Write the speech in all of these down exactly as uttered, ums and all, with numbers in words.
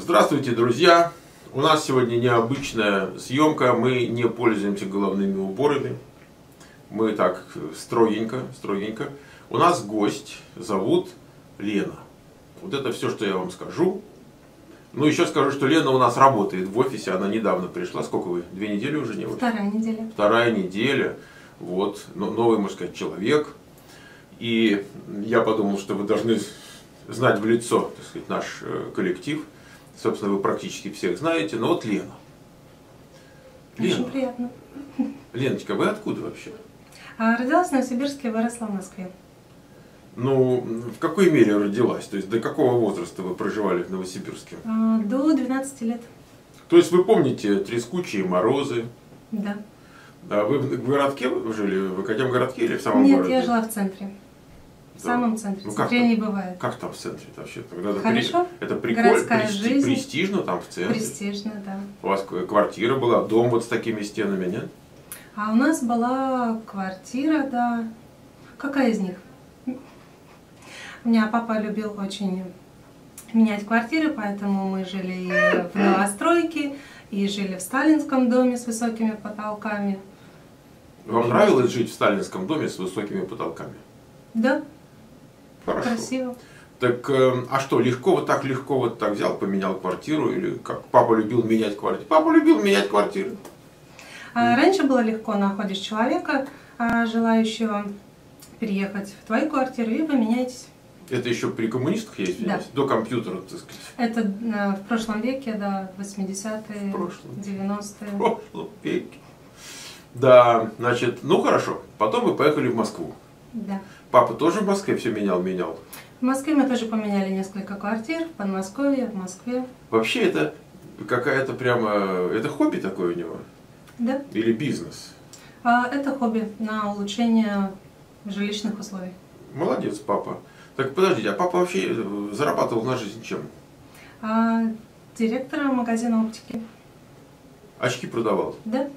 Здравствуйте, друзья! У нас сегодня необычная съемка, мы не пользуемся головными уборами. Мы так строгенько, строгенько. У нас гость, зовут Лена. Вот это все, что я вам скажу. Ну, еще скажу, что Лена у нас работает в офисе, она недавно пришла. Сколько вы? Две недели уже не в офисе? Вторая неделя. Вторая неделя. Вот, новый, можно сказать, человек. И я подумал, что вы должны знать в лицо, так сказать, наш коллектив. Собственно, вы практически всех знаете. Но вот Лена. Очень Лена. приятно. Леночка, вы откуда вообще? А, родилась в Новосибирске, выросла в Москве. Ну, в какой мере родилась? То есть, до какого возраста вы проживали в Новосибирске? А, до двенадцати лет. То есть, вы помните трескучие морозы? Да. А вы в городке жили? В каком городке или в самом Нет, городе? я жила в центре. В Да. самом центре. Ну, В как центре там? не бывает. Как там в центре вообще? Тогда это Хорошо. При... Это прикольно, Городская прести... жизнь. престижно там в центре. Престижно, да. У У вас квартира была, дом вот с такими стенами, нет? А у нас была квартира, да. Какая из них? У меня папа любил очень менять квартиры, поэтому мы жили и в новостройке, и жили в сталинском доме с высокими потолками. Вам нравилось жить в сталинском доме с высокими потолками? Да. Хорошо. Красиво. Так, э, а что, легко вот так, легко вот так взял, поменял квартиру? Или как папа любил менять квартиру? Папа любил менять квартиру. А раньше было легко, находишь человека, а, желающего переехать в твою квартиру, и вы меняетесь. Это еще при коммунистах, я извиняюсь, Да. до компьютера, так сказать. Это э, в прошлом веке, да, восьмидесятые, В прошлом. девяностые. В прошлом веке. Да, значит, ну хорошо. Потом вы поехали в Москву. Да. Папа тоже в Москве все менял, менял. В Москве мы тоже поменяли несколько квартир, в Подмосковье, в Москве. Вообще это какая-то прямо, это хобби такое у него? Да. Или бизнес? А, это хобби на улучшение жилищных условий. Молодец, папа. Так подождите, а папа вообще зарабатывал на жизнь чем? А, директора магазина оптики. Очки продавал? Да.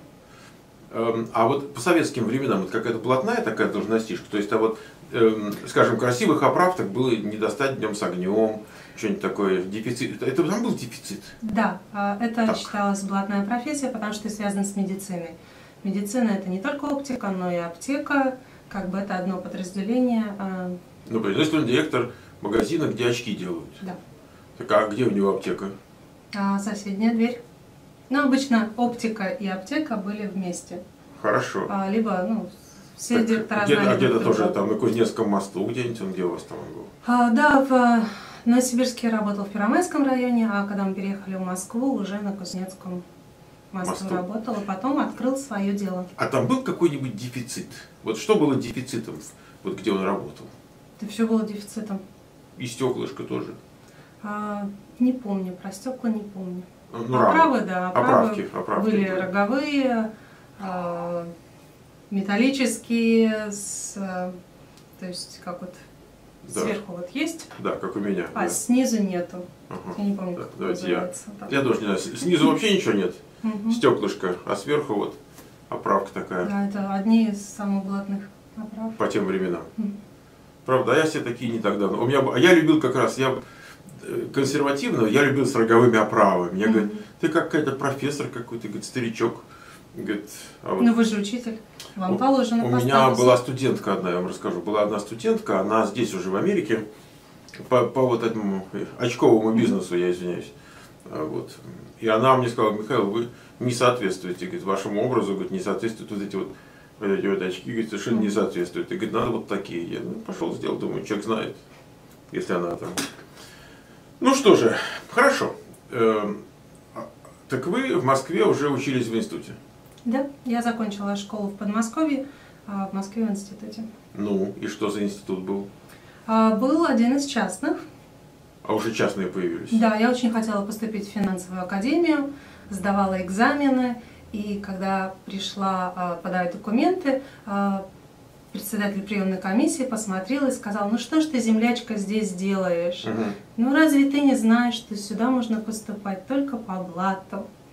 Эм, А вот по советским временам это какая-то блатная такая должностишка, то есть, а вот, эм, скажем, красивых оправ так было не достать днем с огнем, что-нибудь такое, дефицит. Это там был дефицит? Да, а, это Так. считалось блатная профессия, потому что связано с медициной. Медицина это не только оптика, но и аптека, как бы это одно подразделение. а, Ну, понятно, если он директор магазина, где очки делают. Да. Так а где у него аптека? А соседняя дверь. Ну, обычно оптика и аптека были вместе. Хорошо. А, либо, ну, все Так, директора где-то, знали а где-то друг тоже друга. там на Кузнецком мосту, где-нибудь он, где у вас там он был? А, да, в Новосибирске я работал в Первомайском районе, а когда мы переехали в Москву, уже на Кузнецком мосту, Мосту. работал, и потом открыл свое дело. А там был какой-нибудь дефицит? Вот что было дефицитом, вот где он работал? Это все было дефицитом. И стеклышко тоже. А, не помню, про стекла не помню. Ну, Оправы, рамы. да, оправы Оправки, оправки были были. роговые, а, металлические, с, а, то есть как вот Да. сверху вот есть, Да, как у меня. а да. снизу нету. Ага. Я не помню, Да, как это давайте я. называется. Так. Я тоже не знаю, снизу вообще ничего нет. Мгм. Стеклышко, а сверху вот оправка такая Да, это одни из самых блатных оправ. по тем временам. Мгм. Правда, а я все такие не так давно. У меня, б- а я любил как раз, я э, консервативного, я любил с роговыми оправами. Мне Мгм. говорят, ты как какой-то профессор какой-то, говорит, старичок. Говорит, а вот Ну вы же учитель, вам у, положено у по меня статусу. была студентка одна, я вам расскажу, была одна студентка, она здесь уже в Америке, по, по вот этому очковому бизнесу, я извиняюсь. А вот. И она мне сказала, Михаил, вы не соответствуете, говорит, вашему образу, говорит, не соответствуют вот эти вот, вот эти вот очки, говорит, совершенно не соответствуют. И говорит, надо вот такие. Я ну, пошел сделал, думаю, человек знает, если она там. Ну что же, хорошо. Эм, а- Так вы в Москве уже учились в институте? Да, я закончила школу в Подмосковье, а в Москве в институте. Ну, и что за институт был? А, был один из частных. А уже частные появились? Да, я очень хотела поступить в финансовую академию, сдавала экзамены, и когда пришла а, подавать документы, а, председатель приемной комиссии посмотрел и сказал, ну что ж ты, землячка, здесь делаешь? Мгм. Ну разве ты не знаешь, что сюда можно поступать только по блату?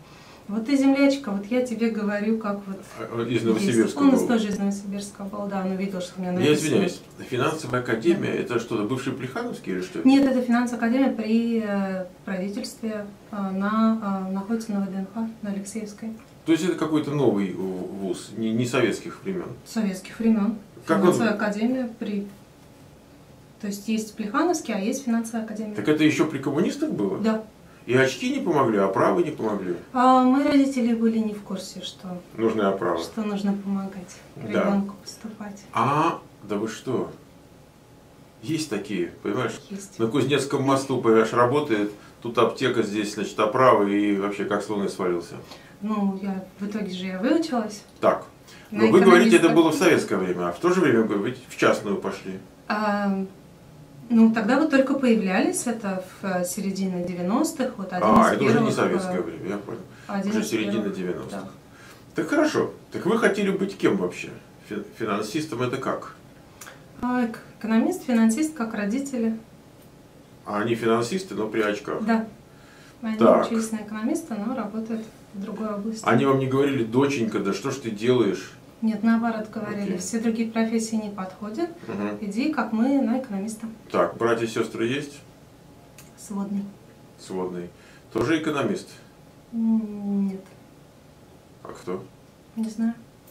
Вот ты землячка, вот я тебе говорю, как вот Из есть. Новосибирска Он у нас был. тоже из Новосибирска был, да, он увидел, что у меня Я написано. извиняюсь, финансовая академия, это что-то бывший Плехановский или что? Нет, это финансовая академия при э, правительстве, э, на, э, находится на ВДНХ, на Алексеевской. То есть это какой-то новый вуз, не, не советских времен? Советских времен. Как Финансовая он- академия при... То есть есть Плехановский, а есть финансовая академия. Так это еще при коммунистах было? Да. И очки не помогли, оправы не помогли? А мои родители были не в курсе, что, Нужны оправы. что нужно помогать Да. ребенку поступать. А, да вы что? Есть такие, понимаешь? Есть. На Кузнецком мосту, понимаешь, работает, тут аптека, здесь, значит, оправы, и вообще как с луны свалился. Ну, я в итоге же я выучилась. Так, на но вы говорите, это экономиста. было в советское время, а в то же время вы ведь в частную пошли. А, ну, тогда вот только появлялись, это в середине девяностых, вот один А, из это уже не первых, советское э, время, я понял. один Уже из середина первых, девяностых. да. Так хорошо. Так вы хотели быть кем вообще? Фи- Финансистом это как? А, эк- экономист, финансист, как родители. А они финансисты, но при очках. Да. Они Так. учились на экономиста, но работают в другой области. Они вам не говорили, доченька, да что ж ты делаешь? Нет, наоборот говорили, Окей. все другие профессии не подходят. Мгм. Иди, как мы, на экономиста. Так, братья и сестры есть? Сводный. Сводный. Тоже экономист? М, Нет, А кто? не знаю.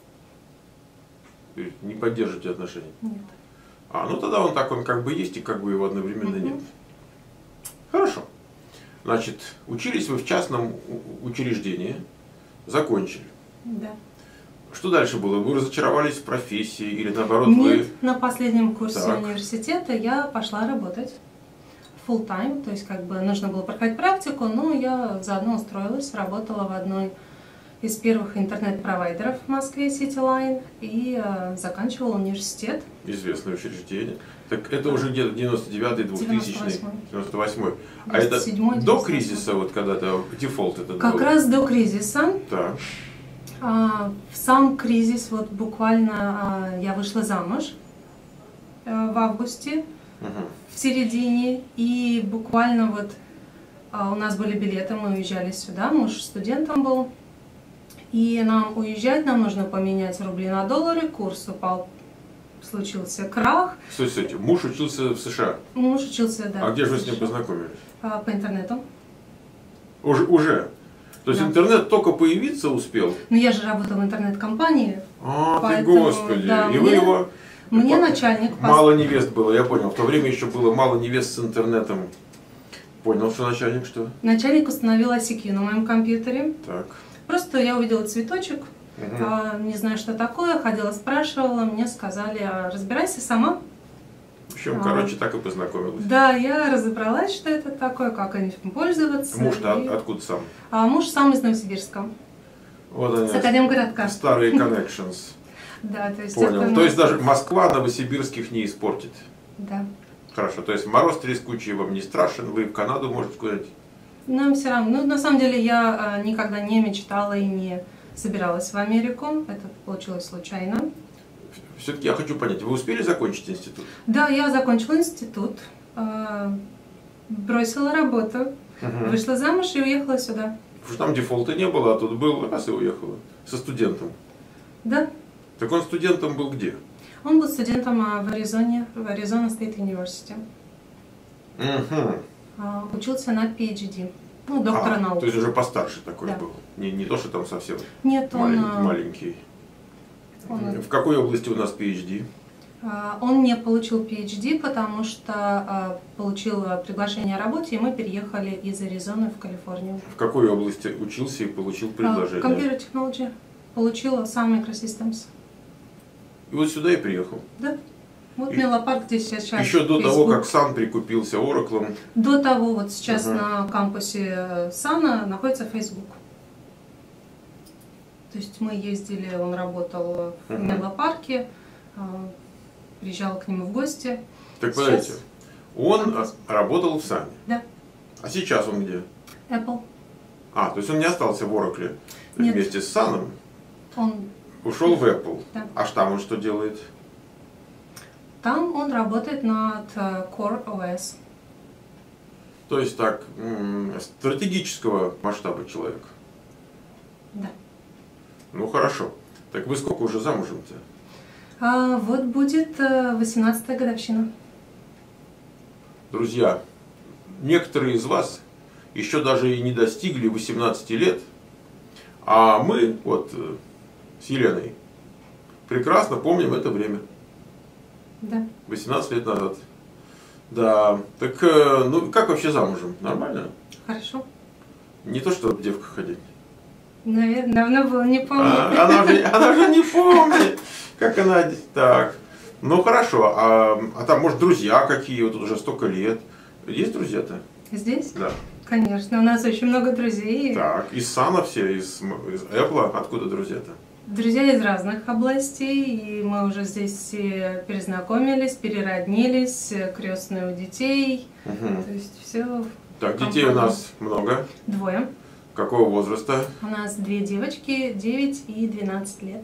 Вы не поддерживаете отношения? Нет. А, ну тогда он так, он как бы есть и как бы его одновременно Мгм. нет. Хорошо. Значит, учились вы в частном у- учреждении, закончили. Да. Что дальше было? Вы разочаровались в профессии или наоборот Нет, вы... на последнем курсе Так. университета я пошла работать full time, то есть как бы нужно было проходить практику, но я заодно устроилась, работала в одной из первых интернет-провайдеров в Москве, CityLine, и э, заканчивала университет. Известное учреждение. Так это уже где-то девяносто девятый, двухтысячный, девяносто восьмой. девяносто восьмой. А девяносто это седьмой, до девяносто кризиса, восьмой. вот когда-то дефолт этот Как был? раз до кризиса. Так. А, В сам кризис, вот буквально а, я вышла замуж э, в августе, Мгм. в середине, и буквально вот а, у нас были билеты, мы уезжали сюда, муж студентом был, и нам уезжать, нам нужно поменять рубли на доллары, курс упал, случился крах, Стойте, стойте. Муж учился в США. муж учился, да. А где же вы с ним в США. познакомились? А, По интернету. Уже? уже? То есть Да. интернет только появиться успел? Но я же работала в интернет-компании, А, Поэтому, ты господи. да, И вы мне- его... мне Па- начальник пос- Мало невест было, я понял. В то время еще было мало невест с интернетом. Понял, что начальник что? начальник установил ай си кью на моем компьютере. Так. Просто я увидела цветочек, Мгм. а, не знаю, что такое, ходила, спрашивала, мне сказали, «А, разбирайся сама». В общем, А. короче, так и познакомилась. Да, я разобралась, что это такое, как этим пользоваться. Муж-то и- от- откуда сам? А муж сам из Новосибирска, Вот они, с Академгородка. старые connections. Да, то есть Понял. это То есть нас- даже Москва новосибирских не испортит. Да. Хорошо. То есть мороз трескучий вам не страшен, вы в Канаду можете куда-нибудь. Но все равно, ну, на самом деле я а, никогда не мечтала и не собиралась в Америку. Это получилось случайно. Все-таки я хочу понять, вы успели закончить институт? Да, я закончила институт, а, бросила работу, Мгм. вышла замуж и уехала сюда. Потому что там дефолта не было, а тут был, раз и уехала. Со студентом. Да, Так он студентом был где? он был студентом а, в Аризоне, в Аризона Стейт Университи. Угу. А, Учился на пи эйч ди, ну, доктора наук. То есть уже постарше такой Да. был. Не, не то, что там совсем Нет, он, маленький. а, маленький. он, В какой области у нас пи эйч ди? а, он не получил пи эйч ди, потому что а, получил а, приглашение о работе, и мы переехали из Аризоны в Калифорнию. В какой области учился и получил предложение? Computer Technology. Получила Sun Microsystems. И вот сюда и приехал. Да. Вот И- Мелопарк, где сейчас Еще до того, Facebook. как Сан прикупился Oracle. До того, вот сейчас Ага. на кампусе Сана находится Facebook. То есть мы ездили, он работал в Мгм. Мелопарке, а, приезжала к нему в гости. Так Сейчас- подождите, он Кампус. а, работал в Сане. Да. А сейчас он где? Apple. А, то есть он не остался в Oracle Нет. вместе с Саном, Он, ушел в Apple. Да. А там он что делает? там он работает над э, Core о эс. То есть так, м, стратегического масштаба человек. Да. Ну хорошо. Так вы сколько уже замужем-то? А, вот будет восемнадцатая годовщина. Друзья, некоторые из вас еще даже и не достигли восемнадцати лет, а мы вот с Еленой прекрасно помним это время. Да. восемнадцать лет назад. Да. Так, ну как вообще замужем? Нормально? Хорошо. Не то, что девка ходить. Наверное, давно было, не помню. А, она, же, она же не помнит, как она... Так. Ну хорошо, а, а там, может, друзья какие, вот тут уже столько лет. Есть друзья-то? Здесь? Да. Конечно, у нас очень много друзей. Так, из Сана все, из, из Apple, откуда друзья-то? Друзья из разных областей, и мы уже здесь все перезнакомились, перероднились, крестные у детей. Угу. То есть все. Так, детей у нас много. Двое. Какого возраста? У нас две девочки, девять и двенадцать лет.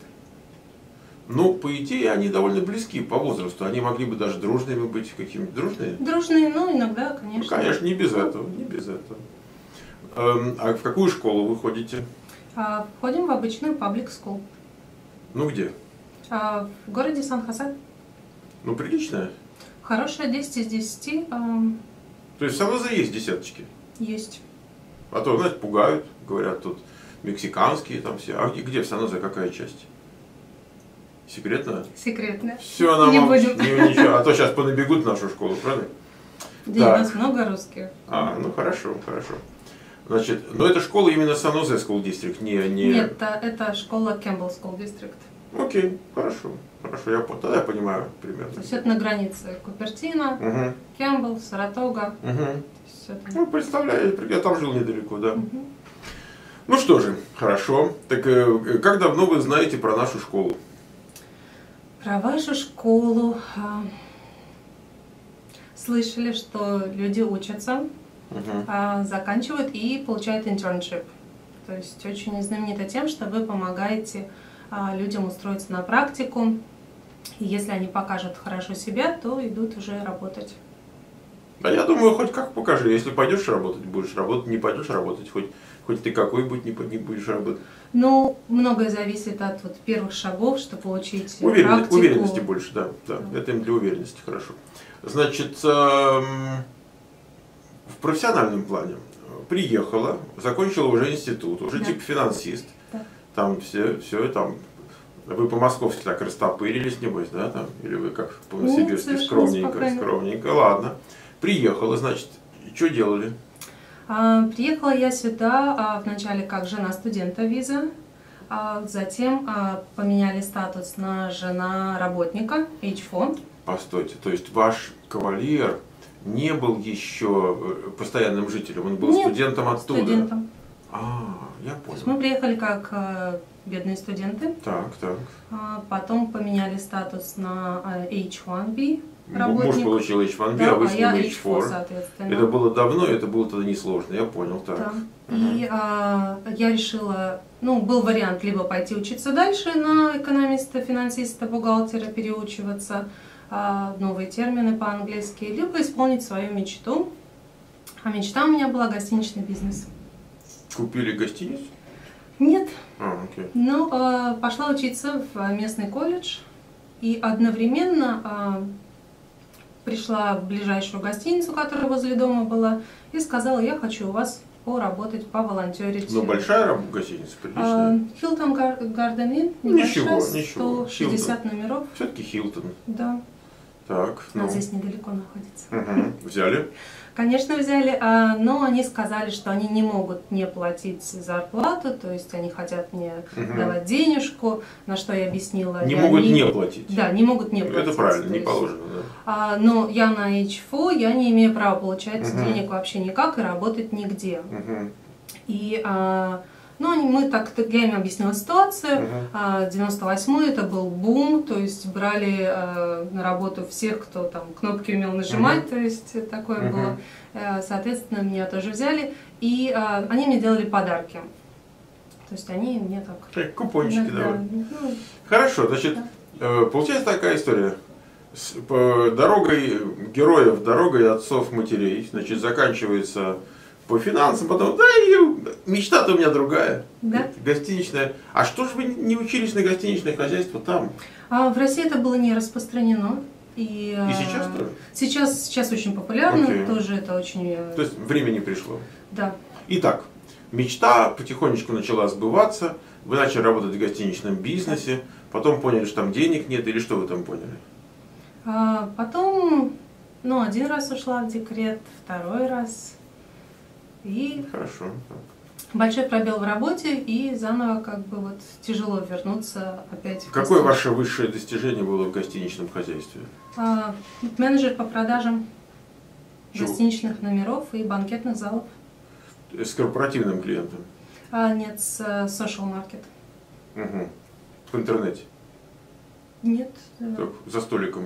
Ну, по идее, они довольно близки по возрасту. Они могли бы даже дружными быть, какими-то дружными. Дружные, ну, иногда, конечно. Ну, конечно, не без этого, не без этого. Эм, а в какую школу вы ходите? А, входим в обычную public school. Ну, где? А, в городе Сан-Хосе. Ну, приличная. Хорошая, десять из десяти. А, То есть в Сан-Хосе есть десяточки? есть. А то, знаете, пугают, говорят, тут мексиканские там все. А где, где в Сан-Хосе какая часть? Секретно? Секретно. Все, нам Не будем. Не, ничего. А то сейчас понабегут в нашу школу, правда? Да, Так. у нас много русских. А, ну хорошо, хорошо. Значит, но это школа именно Сан-Хосе School District, не... не... Нет, это, это школа Campbell School District. Окей, хорошо, хорошо, я, тогда я понимаю примерно. То есть это на границе Купертино, Угу. Кэмпбелл, Саратога. Угу. То есть это... Ну, представляю, я там жил недалеко, да. Мгм. Ну что же, хорошо. Так э, как давно вы знаете про нашу школу? Про вашу школу. а, Слышали, что люди учатся, Угу. а, заканчивают и получают internship. То есть очень знаменито тем, что вы помогаете а, людям устроиться на практику. И если они покажут хорошо себя, то идут уже работать. Да я думаю, хоть как покажи. Если пойдешь работать, будешь работать, не пойдешь работать, хоть, хоть ты какой будь, не, не будешь работать. Ну, многое зависит от вот, первых шагов, чтобы получить Уверен- практику. Уверенности больше, да, да. Да. Это им для уверенности хорошо. Значит, эм, в профессиональном плане приехала, закончила уже институт, уже Да. типа финансист. Да. Там все, все там. Вы по-московски так растопырились, небось, да, там? Или вы как по-новосибирски, совершенно скромненько, спокойно. скромненько, ладно. Приехала, значит, что делали? А, Приехала я сюда а, вначале как жена студента виза, а затем а, поменяли статус на жена работника эйч фор. Постойте, то есть ваш кавалер не был еще э, постоянным жителем, он был Нет, студентом оттуда? Студентом. А, я То есть понял. мы приехали как а, бедные студенты, Так, так. а потом поменяли статус на а, эйч ван би Муж работник. получил эйч ван би, Да, а вы а с я ним эйч эйч фор, фор. соответственно. Это было давно, это было тогда несложно, я понял, так. Да. Мгм. И а, я решила, ну, был вариант либо пойти учиться дальше на экономиста, финансиста, бухгалтера, переучиваться, а, новые термины по-английски, либо исполнить свою мечту. А мечта у меня была гостиничный бизнес. Купили гостиницу? Нет, А, окей. ну, а, пошла учиться в местный колледж и одновременно а, пришла в ближайшую гостиницу, которая возле дома была, и сказала, я хочу у вас поработать, поволонтерить. Ну, большая раб- гостиница, приличная. Хилтон Гарден Инн, Ничего, небольшая, ничего. сто шестьдесят номеров. Все-таки Хилтон. Да, Так, а ну. здесь недалеко находится. Мгм. Взяли? Конечно, взяли, а, но они сказали, что они не могут не платить зарплату, то есть они хотят мне Мгм. давать денежку, на что я объяснила. Не я могут не платить. Да, не могут не платить. Это правильно, то не есть, положено, да. а, но я на эйч фор, я не имею права получать Мгм. денег вообще никак и работать нигде. Мгм. И, а, ну, они- мы так, я им объяснила ситуацию. Мгм. А, девяносто восьмой это был бум, то есть брали а, на работу всех, кто там кнопки умел нажимать, Мгм. то есть такое Мгм. было. Э, Соответственно, меня тоже взяли, и а, они мне делали подарки. То есть они мне так... Так, купончики иногда, давай. ну, Хорошо, значит, э, получается такая история. С, по дорогой героев, дорогой отцов, матерей, значит, заканчивается по финансам, потом, да, и мечта-то у меня другая. Да. Гостиничная. А что же вы не учились на гостиничное хозяйство там? А в России это было не распространено. И, И сейчас тоже? Сейчас, сейчас очень популярно, Окей. тоже это очень... То есть время не пришло. Да. Итак, мечта потихонечку начала сбываться. Вы начали работать в гостиничном бизнесе, потом поняли, что там денег нет, или что вы там поняли? А потом, ну, один раз ушла в декрет, второй раз. И Хорошо. Так. большой пробел в работе, и заново как бы вот тяжело вернуться опять в Какое гостиницу. ваше высшее достижение было в гостиничном хозяйстве? А, менеджер по продажам Чего? гостиничных номеров и банкетных залов. С корпоративным клиентом? А, нет, с э, social market. Угу. В интернете? Нет. э, Так, за столиком?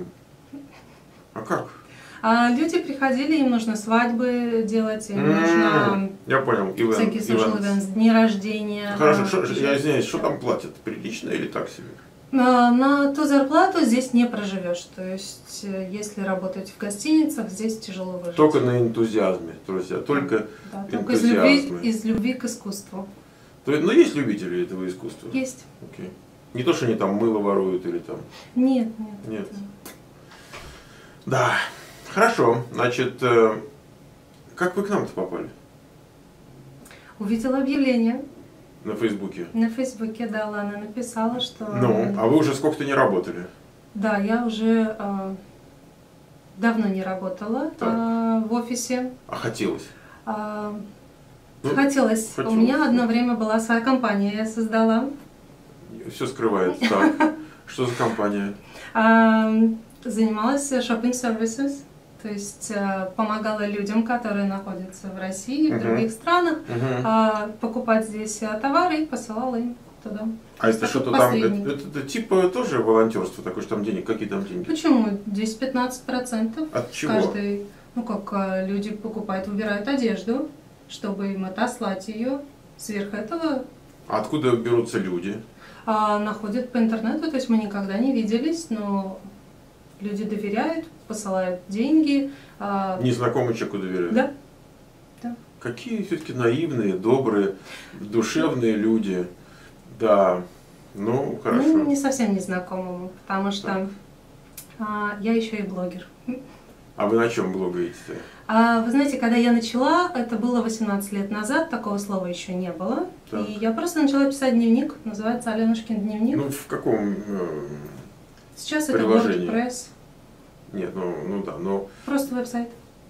А как? А люди приходили, им нужно свадьбы делать, им М-м, нужно Я понял. Иван, всякие social events, дни рождения. Хорошо, а, шо- я еще- извиняюсь, что там платят? Прилично или так себе? А, На ту зарплату здесь не проживешь. То есть, э, если работать в гостиницах, здесь тяжело выжить. Только на энтузиазме, друзья, только Да, только из любви, энтузиазме. из любви к искусству. То есть, ну, есть любители этого искусства? Есть. Окей. Не то, что они там мыло воруют или там... Нет, нет. Нет. Да. Хорошо. Значит, э, как вы к нам-то попали? Увидела объявление На Фейсбуке? на Фейсбуке, да, Лана написала, что... Ну, а вы уже сколько-то не работали? Да, я уже э, давно не работала Так. э, в офисе. А хотелось? А, Ну, хотелось. хотелось. У меня одно время была своя компания, я создала. Все скрывает. Так. Что за компания? А, занималась shopping services, то есть э, помогала людям, которые находятся в России, в Мгм. других странах, Мгм. а, покупать здесь э, товары и посылала им туда. А это Такой что-то там, это, посредник. это- это типа тоже волонтерство такое, что там денег, какие там деньги? Почему? десять-пятнадцать процентов От чего? каждый, ну как э, люди покупают, выбирают одежду, чтобы им отослать ее. Сверх этого А откуда берутся люди? а, находят по интернету, то есть мы никогда не виделись, но люди доверяют, посылают деньги. а, Незнакомый человеку доверяют? Да. Да. Какие все-таки наивные, добрые, душевные люди. Да, ну хорошо. Ну, не совсем незнакомому, потому что Так. а, я еще и блогер. А вы на чем блогаете-то? А, вы знаете, когда я начала, это было восемнадцать лет назад, такого слова еще не было. Так. И я просто начала писать дневник, называется «Аленушкин дневник». Ну, в каком... э, Сейчас это приложении. WordPress, Нет, ну, ну да, но... просто веб-сайт.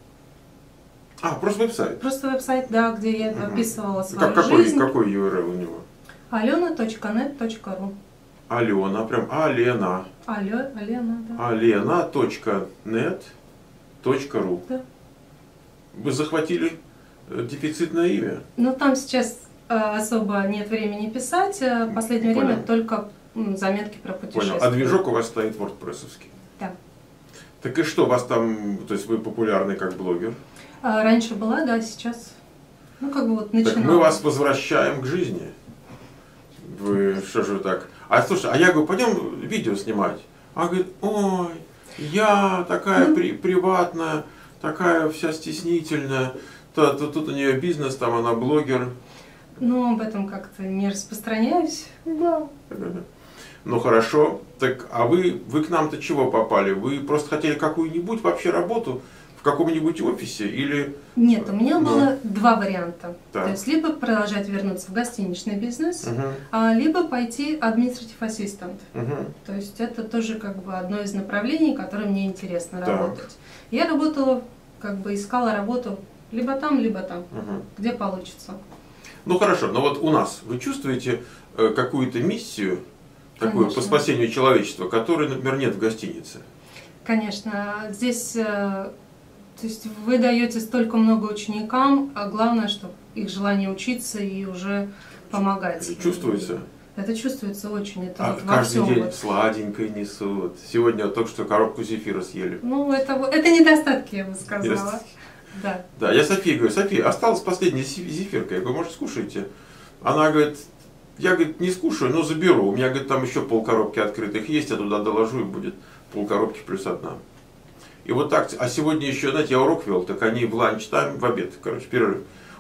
А, просто веб-сайт. Просто веб-сайт, да, где я Мгм. описывала свою Как, какой, жизнь. какой ю ар эл у него? алена точка нет точка ру. Алена, прям Алена. Алё, Алена, да. Алена точка нет точка ру. Да. Вы захватили э, дефицитное имя? Ну, там сейчас э, особо нет времени писать. э, В последнее Понял. время только м, заметки про путешествия. Понял. А движок у вас стоит вордпрессовский? Да. Так и что, у вас там, то есть вы популярны как блогер? А, раньше была, да, сейчас, ну, как бы вот Так начинала. мы вас возвращаем к жизни. Вы, что же вы так? А слушай, а я говорю, пойдем видео снимать. А говорит, ой, я такая при, приватная, такая вся стеснительная. То, то, тут у нее бизнес, там она блогер. Но об этом как-то не распространяюсь. Да. Ну хорошо. Так, а вы, вы к нам-то чего попали? Вы просто хотели какую-нибудь вообще работу в каком-нибудь офисе или... Нет, у меня Ну. было два варианта. Так. То есть либо продолжать вернуться в гостиничный бизнес, Мгм, а, либо пойти administrative assistant. мгм. То есть это тоже как бы одно из направлений, которое мне интересно Так. работать. Я работала, как бы искала работу либо там, либо там, Мгм. где получится. Ну хорошо, но вот у нас вы чувствуете э, какую-то миссию такую по Конечно. спасению человечества, которой, например, нет в гостинице? Конечно, здесь, э, то есть вы даете столько много ученикам, а главное, чтобы их желание учиться и уже помогать. Чувствуется? Это чувствуется очень, это А вот во каждый всем. день вот. сладенькое несут. Сегодня вот только что коробку зефира съели. Ну, это, вот- это недостатки, я бы сказала. Недостатки. Да. Да, я Софии говорю, София, осталась последняя зи- зефирка. Я говорю, может, скушаете? Она говорит, я, говорит, не скушаю, но заберу. У меня, говорит, там еще полкоробки открытых есть, я туда доложу, и будет полкоробки плюс одна. И вот так, а сегодня еще, знаете, я урок вел, так они в ланч тайм, в обед, короче, перерыв.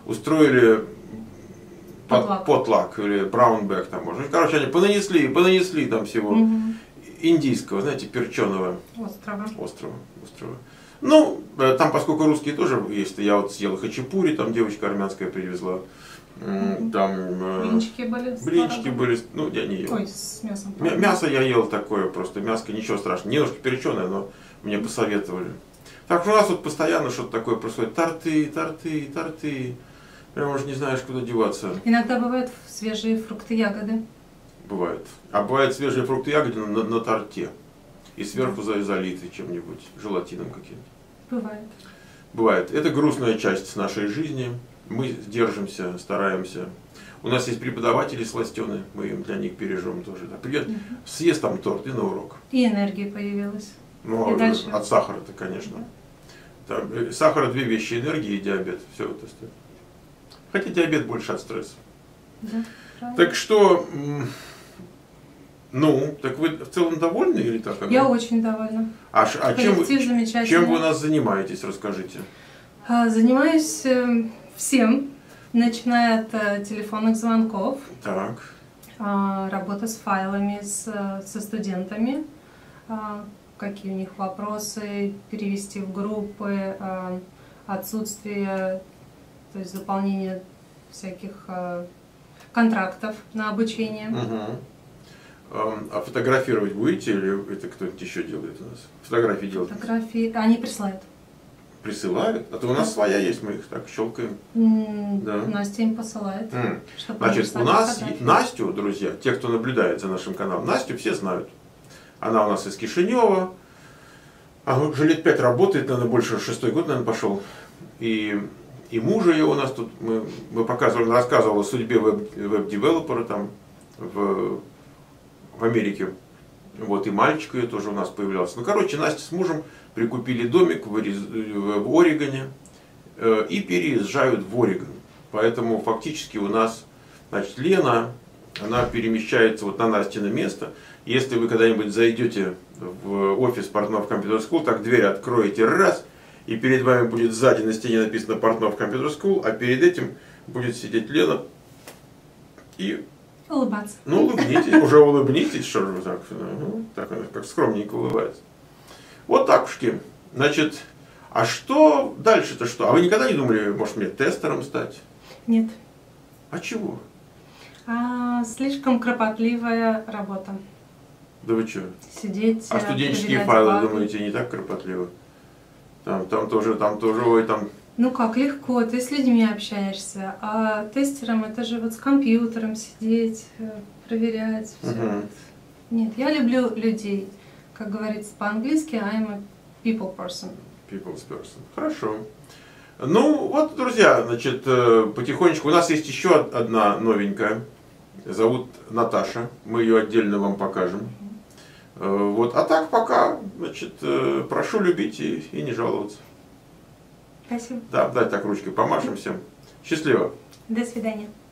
устроили Потлак. потлак или браунбэк там можно. Короче, они понанесли, понанесли там всего Угу. индийского, знаете, перченого Острова. острова. острова. Ну, э, там, поскольку русские тоже есть, я вот съел хачапури, там девочка армянская привезла. М, Там э, Блинчики были. с блинчики творогом. были, ну, я не ел. Ой, с мясом. Мя- Мясо я ел такое, просто мяско, ничего страшного. Немножко переченое, но мне посоветовали. Так что у нас вот постоянно что-то такое происходит. Торты, торты, торты. Прям уже не знаешь, куда деваться. Иногда бывают свежие фрукты, ягоды. Бывает. А бывают свежие фрукты, ягоды на, на торте. И сверху за- залиты чем-нибудь, желатином каким-то. Бывает. Бывает. Это грустная часть нашей жизни. Мы держимся, стараемся. У нас есть преподаватели сластены, мы им для них бережем тоже. Да, привет, Мгм. съест там торт и на урок. И энергия появилась. Ну, И а дальше. от сахара-то, конечно. Там, э, сахара две вещи, энергия и диабет. Все это стоит. Хотя диабет больше от стресса. Да, правильно. Так что, м, ну, так вы в целом довольны или так? оно? Я очень довольна. А, ш- а чем, вы, Коллектив замечательный. чем вы у нас занимаетесь, расскажите. А, Занимаюсь э, всем, начиная от э, телефонных звонков, Так, а, работа с файлами, с, э, со студентами, а, какие у них вопросы, перевести в группы, а, отсутствие, то есть заполнение всяких а, контрактов на обучение. угу. А фотографировать будете или это кто-нибудь еще делает у нас? Фотографии делать Фотографии, они присылают. присылают? А то у нас своя есть, мы их так щелкаем. М, Да. Настя им посылает. М. чтобы Значит, написали у нас фотографии. Настю, друзья, те, кто наблюдает за нашим каналом, Настю все знают. Она у нас из Кишинева. А уже лет пять работает, наверное, больше, шестой год, наверное, пошел. И, и мужа ее у нас тут, мы, мы показывали, она рассказывала о судьбе веб- веб-девелопера там в, в Америке. Вот, и мальчик ее тоже у нас появлялся. Ну, короче, Настя с мужем прикупили домик в, Ариз- в Орегоне э, и переезжают в Орегон. Поэтому фактически у нас, значит, Лена, она перемещается вот на Настино место. Если вы когда-нибудь зайдете в офис Портнов Computer School, так дверь откроете раз, и перед вами будет сзади на стене написано Портнов Computer School, а перед этим будет сидеть Лена и, Улыбаться. ну, улыбнитесь, уже улыбнитесь, что же вы так, ну, так она как скромненько улыбается. Вот так ушки. Значит, а что дальше-то что? А вы никогда не думали, может, мне тестером стать? Нет. А чего? А, слишком кропотливая работа. Да вы что? Сидеть, А э, студенческие проверять файлы, баги. думаете, не так кропотливо? Там, там тоже, там тоже, ой, там... Ну как, легко, ты с людьми общаешься, а тестером это же вот с компьютером сидеть, э, проверять все. Мгм. Нет, я люблю людей. Как говорится по-английски, I'm a people person. People's person. Хорошо. Ну, вот, друзья, значит, э, потихонечку. У нас есть еще одна новенькая. Зовут Наташа. Мы ее отдельно вам покажем. Э, Вот. А так пока, значит, э, прошу любить и, и не жаловаться. Спасибо. Да, дай так ручкой помашем всем. Счастливо. До свидания.